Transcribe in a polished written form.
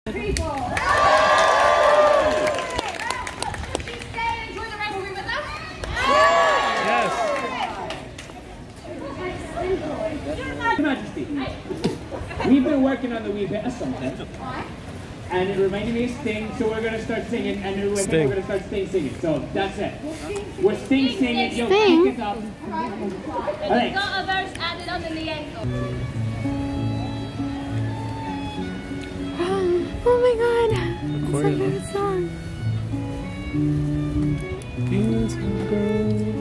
People. Majesty, we've been working on the wee bit of something, and it reminded me of Sting, so we're going to start singing, and then we're going to start singing, so that's it. We're singing, you'll pick it up. Right. Got a verse added on in the end. Oh my god, it's a good song.